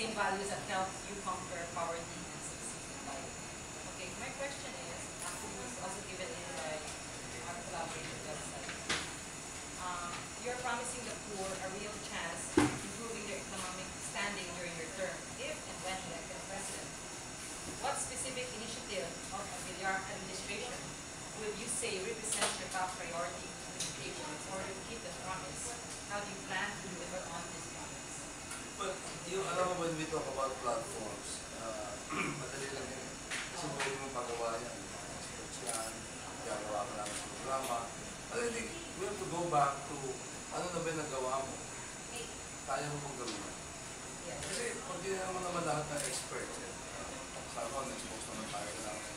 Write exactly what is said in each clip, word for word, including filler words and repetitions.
same values that help you conquer poverty and succeed in life. Okay, my question is, actually this was also given in by our collaborator website. Um, you're promising the poor a real chance of improving their economic standing during your term, if and when elected president. What specific initiative of the Villar administration would you say represents your top priority in education in order to keep the promise? How do you plan to deliver on this promise? But yung alam mo, when we talk about platforms, uh, madali lang yun. Kasi pwede mong pagawa yan. Experts yan, gagawa ka lang sa programa. I think we have to go back to ano na ba yung nagawa mo? Kaya mo pong gawin. Kasi pag ginagawa mo naman lahat ng experts, eh, sa ako, na-expose naman tayo ka lang.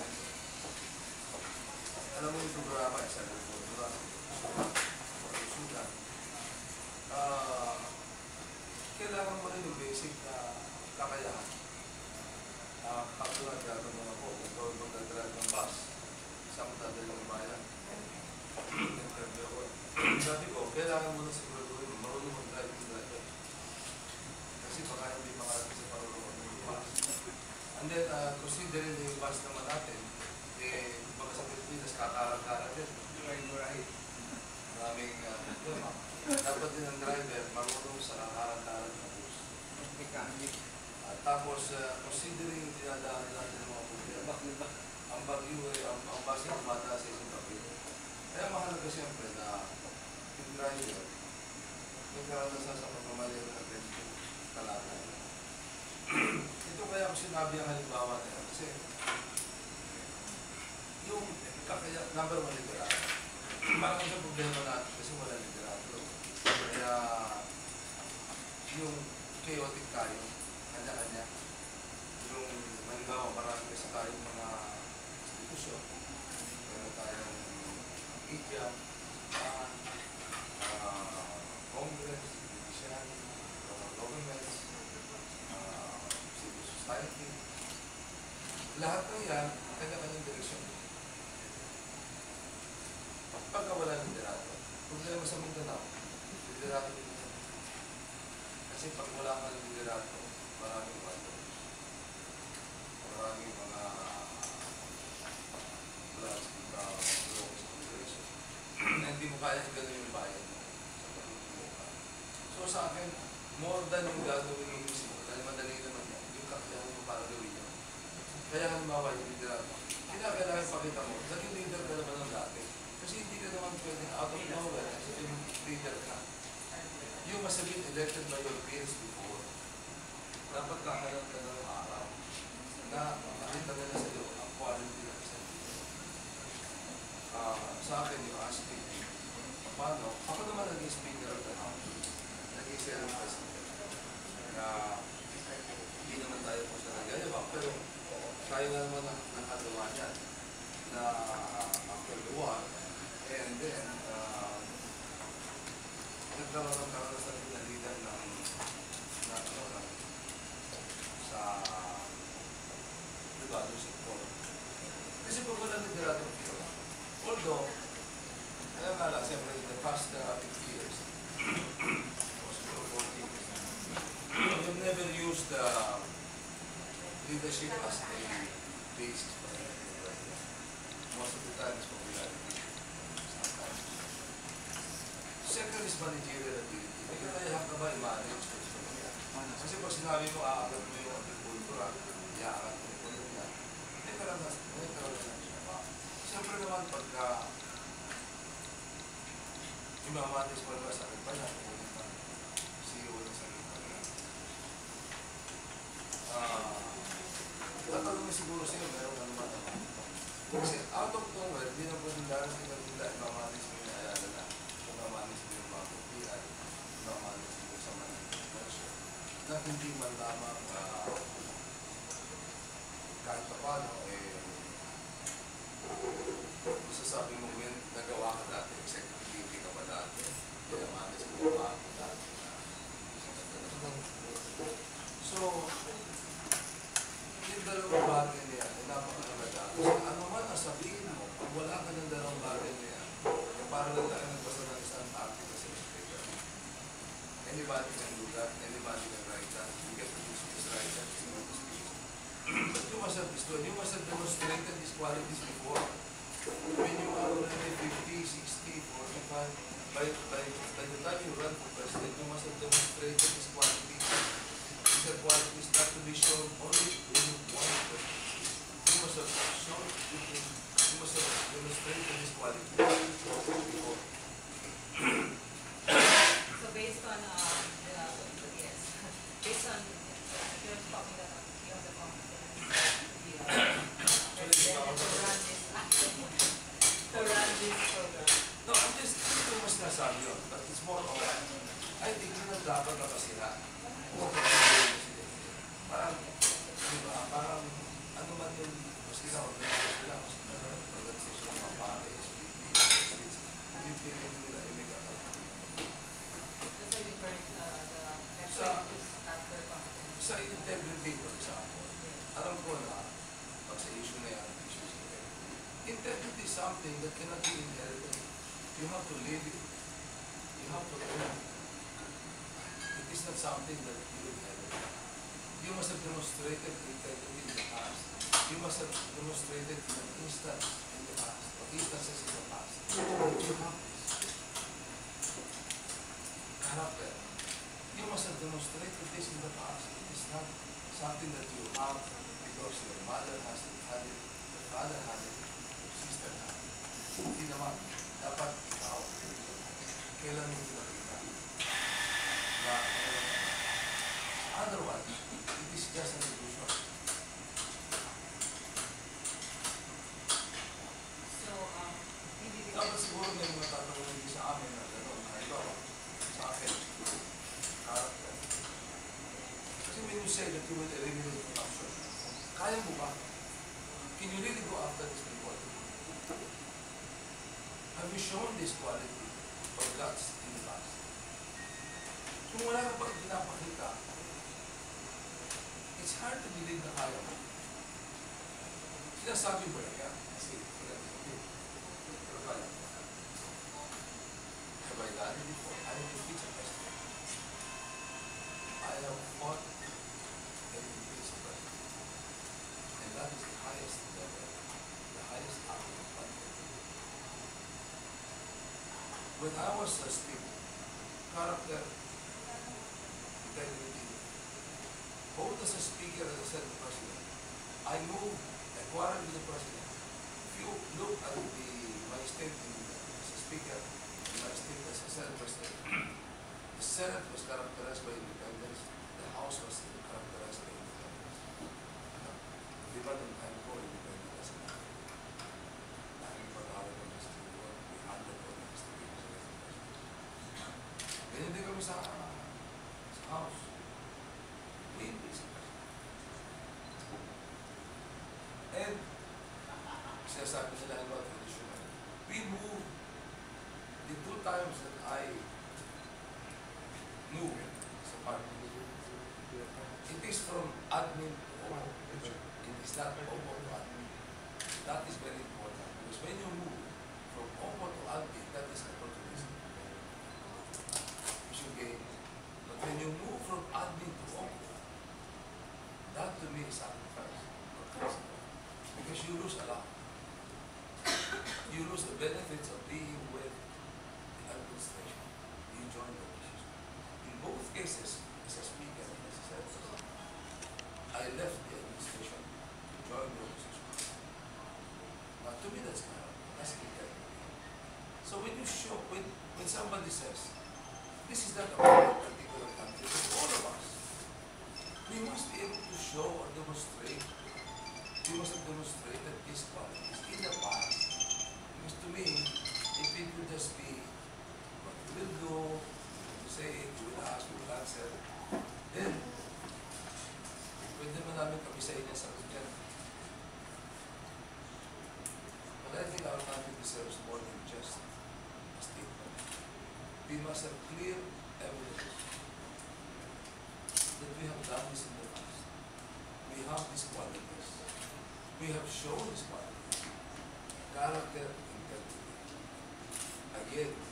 Alam mo yung programa, isa ng programa, susulat. Uh, kailangan mo rin yung basic na kakayahan. Uh, Katulad gano'n mo ako, kung ikaw magdadrive ng bus, isang dadal ng bayan. Interview ako. Sabi ko, kailangan mo na siguraduhin mo, marunong mag-drive yung driver. Kasi baka hindi makarating sa parulungan ng bus. And then, uh, considering yung bus naman natin, eh, baka sa Pilipinas, kakarang-karang din. Right. Maraming uh, problema. Dapat din ang driver, marunong sa kakarang-karang na bus. Uh, tapos, uh, considering dinadaan natin ng mga problema, ang bagyo, eh, ang, ang bus ay tumataas sa isang bagyo. Kaya mahalaga siyempre na yung driver, yung karanasan sa pagmamalir ng ganito talaga. Ito kaya ko sinabi ang halimbawa na yan. Kasi yung kakaya, number one liderato. Parang sa problema natin kasi wala liderato. Kaya yung chaotic tayo, kanya-kanya. Yung halimbawa marami kasi tayong mga institusyon. Meron tayong media, uh, Congress, judiciary, uh, governments, uh, civil society. Lahat ng yan, kanya-kanyang direksyon. Pagka wala ng liderato, problema sa Mindanao, liderato din yan. Kasi pag wala ka ng liderato, maraming wonders. Maraming mga plastic, uh, na hindi mo kaya gano'n yung bayan mo sa paglutulo ka. So sa akin, more than yung gagawin yung mismo, dahil madali naman yan, yung kakayahan mo para gawin yan. Kaya halimbawa yung liderato, kinakailangan pakita mo, naging leader ka naman ng dati. Kasi hindi ka naman pwedeng out of nowhere, kasi yung leader ka. You must have been elected by your peers before. Dapat kakaroon ka ng araw na makita nila sa iyo ang quality ng isang leader. Uh, sa akin yung aspect, paano? Ako naman naging speaker of the house, naging senate president. Kaya hindi naman tayo po sa nagayabak, pero tayo na naman nakagawa niyan na after the war, and then uh, nagkaroon ng karoon sa ating leader ng national sa privado sector. Kasi pag wala ng liderato, although, alam nga lang, siyempre, in the past uh, fifty years, or forty years, you've never used uh, leadership as a base. Most of the time, it's popularity. Sometimes. Second is managerial ability. May kakayahan ka ba i-manage? Kasi pag sinabi mo, aagat mo yung agricultura, iaagat mo yung ekonomiya, may karanasan, may karanasan siya. Siyempre naman, pagka imamanage mo naman sa akin pa yan, kung pa C E O ng sarili pa yan. Tatanungin siguro sa'yo, meron ano naman naman. Kasi out of nowhere, hindi na po nila sa ilang nila, imamanage mo yung ayala na, imamanage mo yung mga kupian, imamanage mo sa mga commercial, na hindi man lamang uh, kahit pa paano, eh, masasabi mo yun, nagawa ka dati, executive ka pa dati, kaya manage mo pa ako dati. So, yung dalawang bagay niya, ay napakalaga. So, ano man ang sabihin mo, pag wala ka ng dalawang bagay niya, yung parang lang tayo nagbasa ng isang article sa newspaper. And Anybody can do that. Anybody can write that. You get to just write that. It's not this piece. But you must have destroyed. You must have demonstrated these qualities before. When you are already fifty, sixty, forty-five, by, by, by the time you run for president, you must have demonstrated these qualities. These are qualities not to be shown only in one person. You must have shown, you, can, you must have demonstrated these qualities before. So based on, um, the, yes, based on, uh, you're talking that uh, you have the confidence to be a president and to run this, to run this program. No, I'm just, hindi ko mas nasabi yun. But it's more of, I think yun ang dapat na kasira. Parang, di ba, parang, ano man yung, mas kita ko, mas kita ko, organisasyon ng mga pare, S P P, hindi pinag nila iliga ka. That's why we burn uh, the Sa- effort to start their confidence. Sa integrity, for example, alam ko na, pag sa issue na yan, issues na yan, integrity is something that cannot be inherited. You have to live it. You have to learn it. It is not something that you inherit. You must have demonstrated integrity in the past. You must have demonstrated in an instance in the past, or instances in the past. You have this. Character. You must have demonstrated this in the past. It is not something that you have because your mother has it, had it, your father had it, your sister had it. Hindi naman. Dapat ikaw, kailan mo pinakita na otherwise, it is just an illusion. So, um, maybe we Dapat can, siguro may mga tatanong hindi sa amin na gano'n, na ito, sa akin, character. Kasi when you say that you will eliminate corruption, kaya mo ba? Can you really go after this people? Have you shown this quality or guts in the past? Kung wala ka pa pinapakita, it's hard to believe na kaya mo. Sinasabi mo lang yan. Kasi, pero kaya mo. Have I done it before? I have to teach a president. I have fought and impeached a president. And that is the highest level, the highest act of country. When I was a speaker, character, integrity, both as a speaker and as a president, I moved, I quarreled with the president. If you look at the, my statement as a speaker, and my statement as a Senate president, the Senate was characterized by independence, the House was characterized by independence. Di ba nung time ko, independence na. Dahil pag-awal ng Mister World, we handled all the Mister Ganyan din kami sa, sa house. We impeach the president. And, sinasabi nila about traditional. We moved the two times that I moved sa party. It is from admin to open. It is not open to admin. That is very important. Because when you move from open to admin, that is opportunism. You should gain. But when you move from admin to open, that to me is sacrifice. Because you lose a lot. You lose the benefits of being with the administration. You join the opposition. In both cases, as a speaker and as a senator, I left the administration to join the opposition. Now, to me, that's kind of, that's integrity. So when you show, when, when somebody says, this is not about a particular country, it's all of us. We must be able to show or demonstrate, we must have demonstrated these qualities in the past. Because to me, if it would just be, what we will do, we will say it, we will ask, we will answer, then, pwede naman namin kabisayin niya sa kanya. But I think our country deserves more than just a statement. We must have clear evidence that we have done this in the past. We have these qualities. We have shown these qualities. Character, integrity. Again,